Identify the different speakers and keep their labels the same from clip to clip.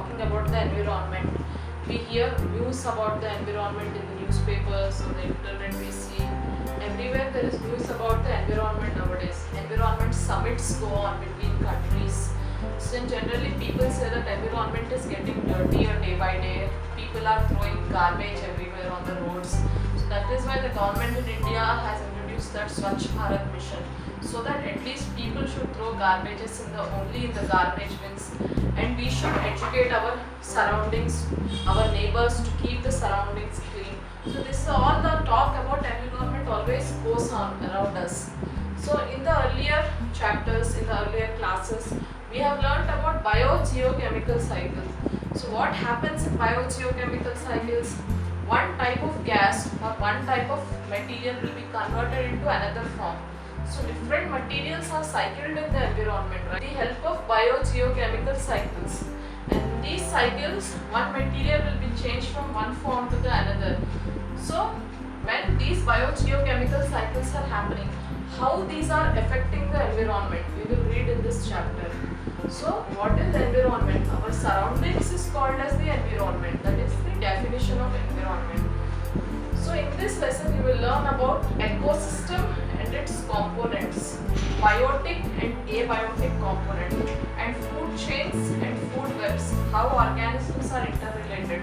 Speaker 1: talking about the environment. We hear news about the environment in the newspapers, on the internet we see. Everywhere there is news about the environment nowadays. Environment summits go on between countries. So generally people say that environment is getting dirtier day by day. People are throwing garbage everywhere on the roads. So that is why the government in India has introduced that Swachh Bharat mission, so that at least people should throw garbages only in the garbage bins, and we should educate our surroundings, our neighbors, to keep the surroundings clean. So this is all the talk about environment always goes on around us. So in the earlier chapters, in the earlier classes, we have learnt about biogeochemical cycles. So what happens in biogeochemical cycles? One type of gas or one type of material will be converted into another form. So different materials are cycled in the environment, right? With the help of biogeochemical cycles. And in these cycles, one material will be changed from one form to the another. So when these biogeochemical cycles are happening, how these are affecting the environment, we will read in this chapter. So what is the environment? Our surroundings is called as the environment. That is the definition of environment. So in this lesson you will learn about ecosystem and its components, biotic and abiotic component, and food chains and food webs, how organisms are interrelated,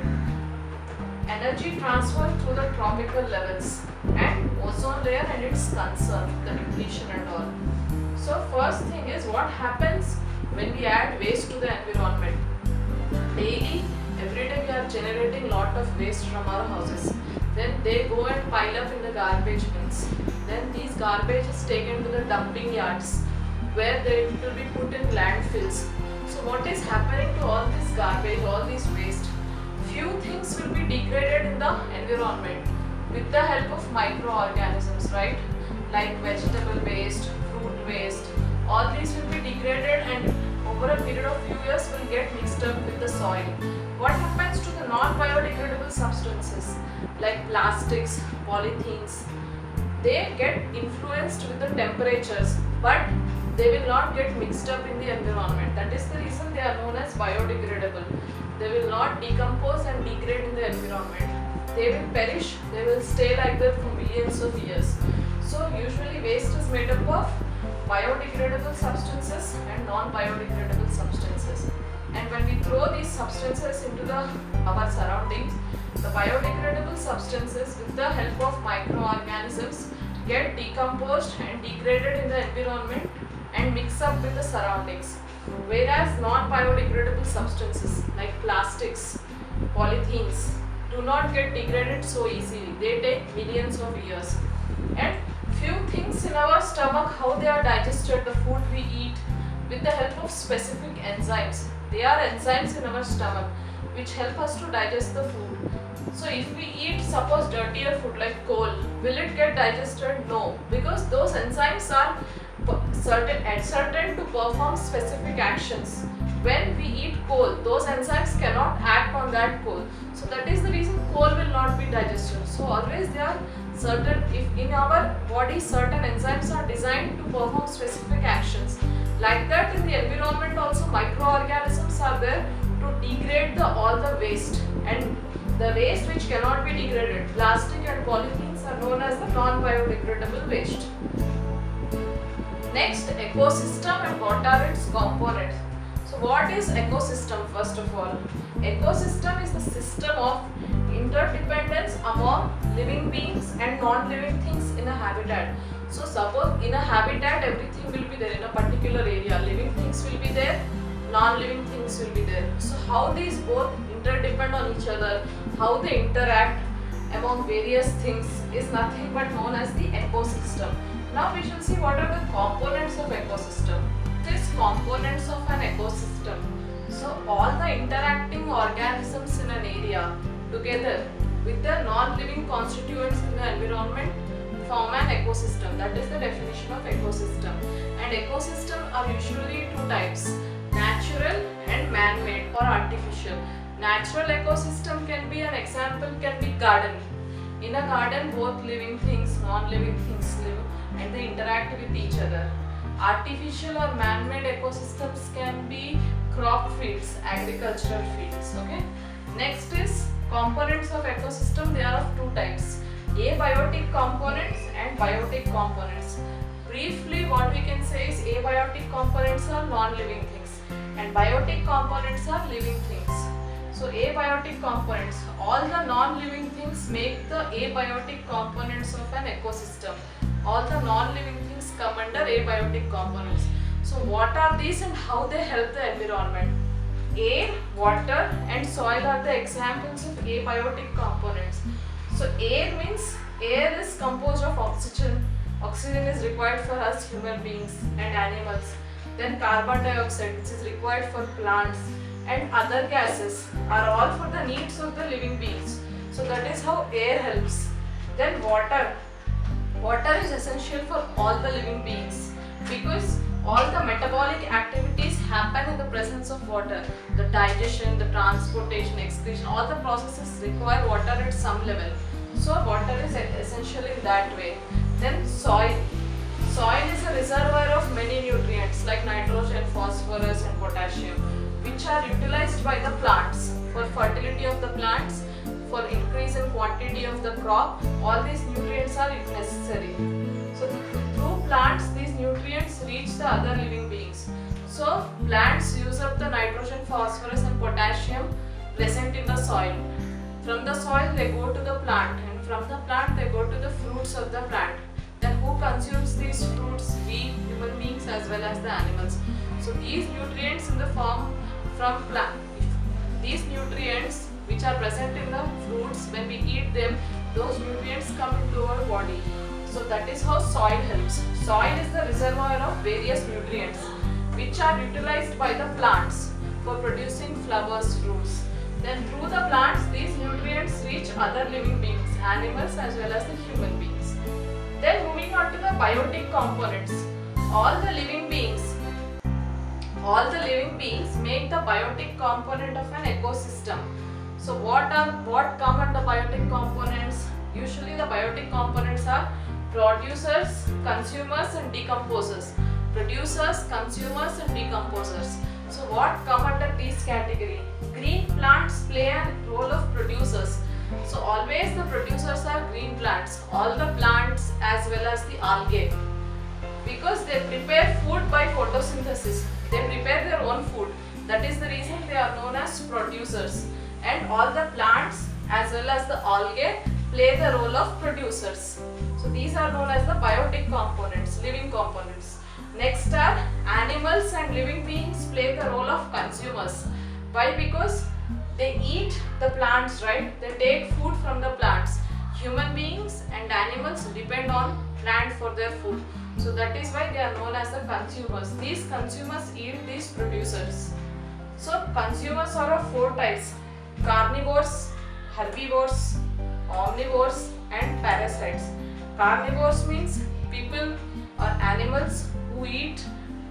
Speaker 1: energy transfer through the tropical levels, and ozone layer and its concern, the depletion and all. So first thing is, what happens when we add waste to the environment? Daily, every day we are generating lot of waste from our houses. Then they go and pile up in the garbage bins. Then these garbage is taken to the dumping yards, where they will be put in landfills. So what is happening to all this garbage, all this waste? Few things will be degraded in the environment with the help of microorganisms, right? Like vegetable waste, fruit waste, all these will be degraded and over a period of few years will get mixed up with the soil. What happens to the non-biodegradable substances like plastics, polythenes? They get influenced with the temperatures, but they will not get mixed up in the environment. That is the reason they are known as biodegradable. They will not decompose and degrade in the environment. They will perish, they will stay like that for millions of years. So usually waste is made up of biodegradable substances and non-biodegradable substances. And when we throw these substances into our surroundings, the biodegradable substances with the help of microorganisms get decomposed and degraded in the environment and mix up with the surroundings. Whereas non-biodegradable substances like plastics, polythenes do not get degraded so easily. They take millions of years. And few things in our stomach, how they are digested, the food we eat, with the help of specific enzymes. They are enzymes in our stomach which help us to digest the food. So if we eat suppose dirtier food like coal, will it get digested? No, because those enzymes are certain to perform specific actions. When we eat coal, those enzymes cannot act on that coal. So that is the reason coal will not be digested. So always there are certain, if in our body certain enzymes are designed to perform specific actions. Like that in the environment also microorganisms are there to degrade all the waste, and the waste which cannot be degraded, plastic and polythenes, are known as the non-biodegradable waste. Next, ecosystem and what are its components. So what is ecosystem first of all? Ecosystem is the system of interdependence among living beings and non-living things in a habitat. So suppose in a habitat everything will be there in a particular area, living things will be there, non-living things will be there. So how these both interdepend on each other, how they interact among various things is nothing but known as the ecosystem. Now we shall see what are the components of ecosystem. These components of an ecosystem. So all the interacting organisms in an area together with the non-living constituents in the environment form an ecosystem. That is the definition of ecosystem. And ecosystem are usually two types, natural and man-made or artificial. Natural ecosystem can be, an example can be garden. In a garden both living things, non-living things live and they interact with each other. Artificial or man-made ecosystems can be crop fields, agricultural fields. Okay. Next is components of ecosystem. They are of two types: abiotic components and biotic components. Briefly, what we can say is abiotic components are non-living things and biotic components are living things. So abiotic components, all the non-living things make the abiotic components of an ecosystem. All the non-living things come under abiotic components. So what are these and how they help the environment? Air, water and soil are the examples of abiotic components. So air means air is composed of oxygen. Oxygen is required for us human beings and animals. Then carbon dioxide, which is required for plants, and other gases are all for the needs of the living beings. So that is how air helps. Then water. Water is essential for all the living beings because all the metabolic activities happen in the presence of water. The digestion, the transportation, excretion, all the processes require water at some level. So water is essential in that way. Then soil. Soil is a reservoir of many nutrients like nitrogen, phosphorus and potassium, which are utilized by the plants for fertility of the plants, for increase in quantity of the crop. All these nutrients are necessary. So through plants, these nutrients reach the other living beings. So plants use up the nitrogen, phosphorus and potassium present in the soil. From the soil they go to the plant, and from the plant they go to the fruits of the plant. Then who consumes these fruits? We human beings as well as the animals. So these nutrients in the form from plant, these nutrients which are present in the fruits, when we eat them, those nutrients come into our body. So that is how soil helps. Soil is the reservoir of various nutrients which are utilized by the plants for producing flowers, fruits. Then through the plants, these nutrients reach other living beings, animals as well as the human beings. Then moving on to the biotic components. All the living beings make the biotic component of an ecosystem. So what come under biotic components? Usually the biotic components are producers, consumers and decomposers. Producers, consumers and decomposers. So what come under these category? Green plants play a role of producers. So always the producers are green plants, all the plants as well as the algae, because they prepare food by photosynthesis. They prepare their own food. That is the reason they are known as producers. And all the plants as well as the algae play the role of producers. So these are known as the biotic components, living components. Next are animals and living beings play the role of consumers. Why? Because they eat the plants, right? They take food from the plants. Human beings and animals depend on plant for their food. So that is why they are known as the consumers. These consumers eat these producers. So consumers are of four types: carnivores, herbivores, omnivores and parasites. Carnivores means people or animals who eat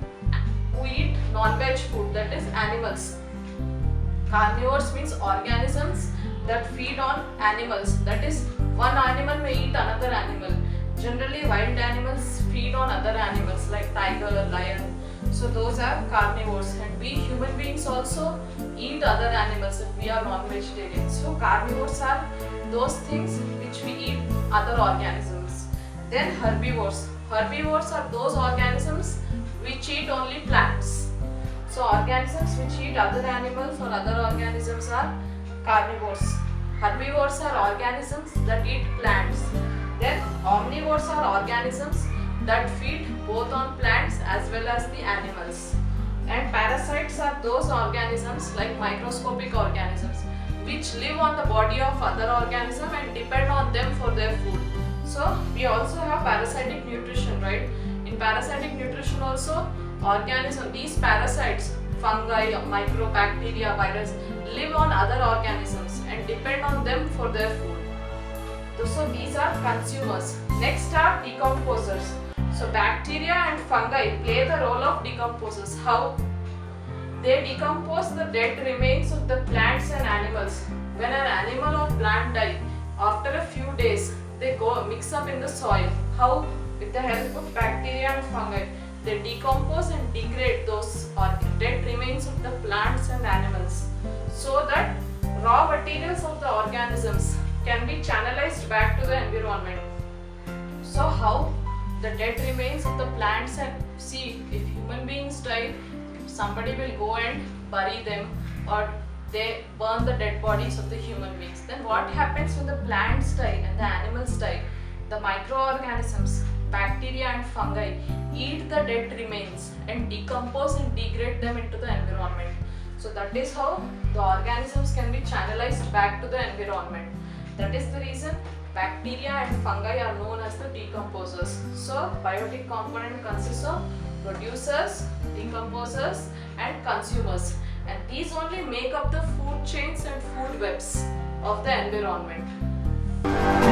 Speaker 1: non-veg food, that is animals. Carnivores means organisms that feed on animals, that is one animal may eat another animal. Generally wild animals feed on other animals like tiger, lion. So those are carnivores, and we human beings also eat other animals if we are non-vegetarians. So carnivores are those things which we eat other organisms. Then herbivores. Herbivores are those organisms which eat only plants. So organisms which eat other animals or other organisms are carnivores. Herbivores are organisms that eat plants. Then omnivores are organisms that feed both on plants as well as the animals. And parasites are those organisms like microscopic organisms which live on the body of other organisms and depend on them for their food. So we also have parasitic nutrition, right? In parasitic nutrition also, these parasites, fungi, microbacteria, virus, live on other organisms and depend on them for their food. So these are consumers. Next are decomposers. So bacteria and fungi play the role of decomposers. How? They decompose the dead remains of the plants and animals. When an animal or plant dies, after a few days, they go mix up in the soil. How? With the help of bacteria and fungi. they decompose and degrade those dead remains of the plants and animals, so that raw materials of the organisms can be channelized back to the environment. So how the dead remains of the plants, and see, if human beings die, somebody will go and bury them, or they burn the dead bodies of the human beings. Then what happens when the plants die and the animals die? The microorganisms, bacteria and fungi eat the dead remains and decompose and degrade them into the environment. So that is how the organisms can be channelized back to the environment. That is the reason bacteria and fungi are known as the decomposers. So biotic component consists of producers, decomposers and consumers, and these only make up the food chains and food webs of the environment.